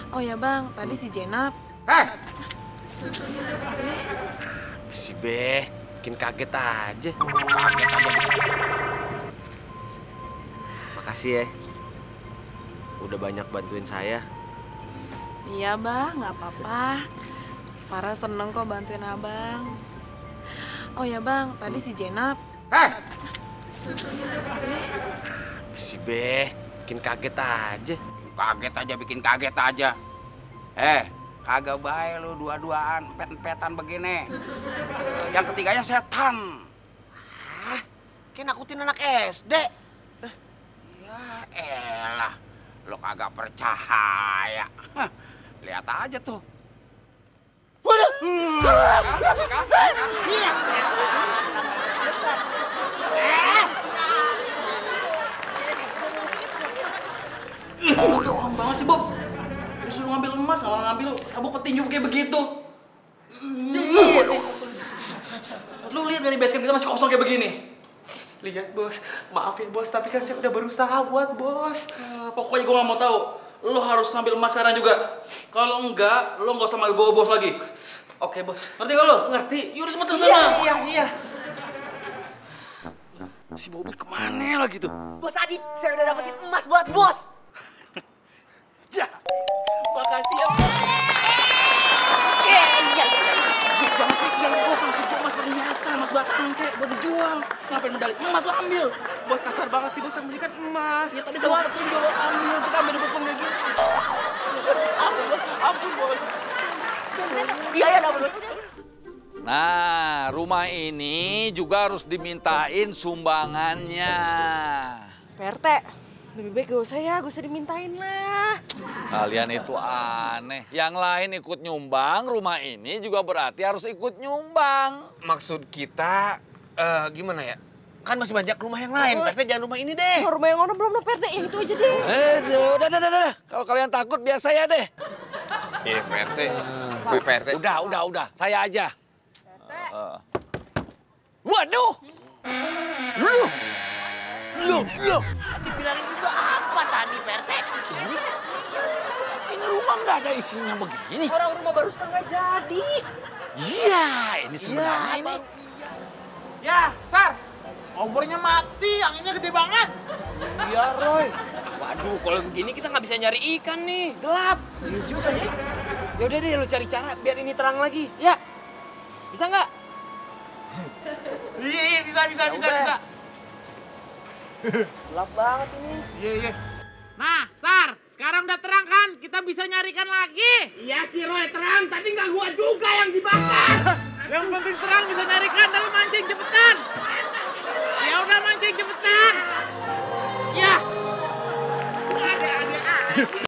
Oh ya bang, tadi si Jenap. Si Be, bikin kaget aja. Makasih ya, udah banyak bantuin saya. Iya bang, nggak apa-apa. Farah seneng kok bantuin abang. Oh ya bang, tadi si Jenap. Si Be, bikin kaget aja. Kaget aja, bikin kaget aja. Kagak baik lu dua-duaan, pet-petan begini. Yang ketiganya setan. Kayak nakutin anak SD. Ya elah, lo kagak percaya. Lihat aja tuh. Waduh! Itu orang banget sih, Bob. Disuruh ngambil emas, malah ngambil sabuk petinju kayak begitu. Lu lihat dari basecamp kita masih kosong kayak begini. Lihat bos, maaf ya bos, tapi kan saya udah berusaha buat bos. Pokoknya gue gak mau tahu. Lo harus ngambil emas sekarang juga. Kalau enggak, lo gak usah manggil gue bos lagi. Oke bos. Ngerti gak lo? Ngerti. Yaudah sebentar sana. Iya. Si Bobby kemana lagi tuh? Bos Adit, saya udah dapetin emas buat bos. Ya, makasih ya bos. Bagus banget sih. Yang gue kasih gue emas perhiasan, emas batang kayak buat dijual. Ngapain medali emas lo ambil? Bos kasar banget sih bos, yang belikan emas. Ya tadi sabuk petinju lo ambil, kita ambil di kayak gini. Ampun bos. Iya, dapat. Nah, rumah ini juga harus dimintain sumbangannya. PRT, lebih baik gak usah dimintain lah. Kalian itu aneh. Yang lain ikut nyumbang, rumah ini juga berarti harus ikut nyumbang. Maksud kita, gimana ya? Kan masih banyak rumah yang lain, PRT jangan rumah ini deh. Rumah yang ono belum PRT, ya itu aja deh. Udah. Kalau kalian takut, biar saya deh. Iya, PRT. PRT. Udah. Saya aja. Waduh! Loh, dibilangin juga apa tadi, PRT? Ini rumah nggak ada isinya begini. Orang rumah baru setengah jadi. Iya, ini sebenarnya ini. Ya, Sar. Kompornya mati, anginnya gede banget. Iya, Roy. Waduh, kalau begini kita nggak bisa nyari ikan nih, gelap. Iya juga ya. Yaudah deh, lu cari cara biar ini terang lagi. Ya, bisa nggak? Iya, bisa. Gelap banget ini. Iya. Nah, Sar, sekarang udah terang kan? Kita bisa nyarikan lagi. Iya sih, Roy, terang. Tapi nggak gua juga yang dibakar. Yang penting terang bisa nyarikan. Dalam mancing, cepetan. Ya udah mancing, cepetan. Ya. Ada.